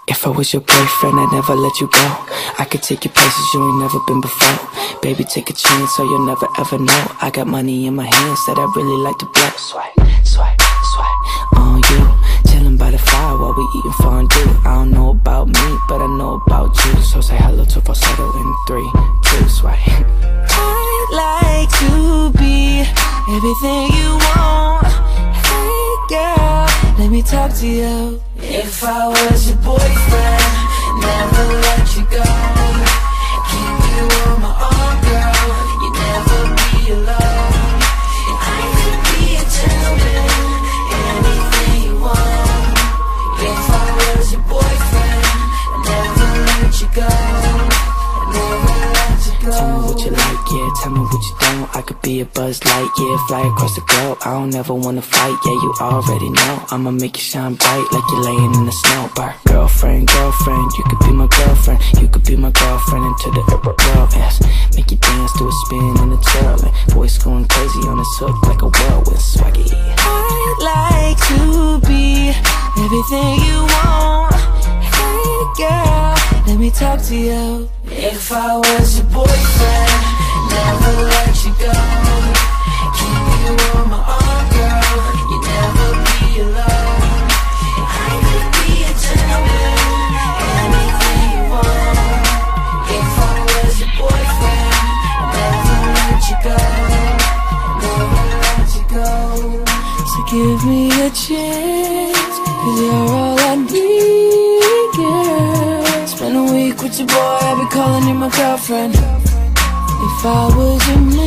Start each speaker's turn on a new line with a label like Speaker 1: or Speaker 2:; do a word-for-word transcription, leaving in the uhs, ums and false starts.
Speaker 1: If I was your boyfriend, I'd never let you go. I could take you places you ain't never been before. Baby, take a chance so you'll never ever know. I got money in my hands that I really like to blow. Swipe, swipe, swipe on you. Chillin' by the fire while we eatin' fondue. I don't know about me, but I know about you. So say hello to falsetto in three, two, swipe.
Speaker 2: I'd like to be everything you want. Hey girl, let me talk to you. If I was your boyfriend, never let you go. Keep you on my arm, girl. You'd never be alone. I could be a gentleman, anything you want. If I was your boyfriend, never let you go. Never let you go.
Speaker 1: Tell me what you like, yeah, tell me what you don't. I could be a Buzz Light, yeah, fly across the globe. I don't ever wanna fight, yeah, you already know. I'ma make you shine bright like you're laying in the snow. Bar. Girlfriend, girlfriend, you could be my girlfriend. You could be my girlfriend into the world, yes. Make you dance to a spin and a twirl, and voice going crazy on this hook like a whirlwind swaggy.
Speaker 2: I'd like to be everything you want. Hey girl, let me talk to you. If I was your boyfriend, never let you go. Keep you on my arm, girl. You'd never be alone. I could be a gentleman, anything you want. If I was your boyfriend, never let you go. Never let you go. So give me a chance, cause you're all I need, girl. Spend a week with your boy, I'll be calling you my girlfriend. If I was your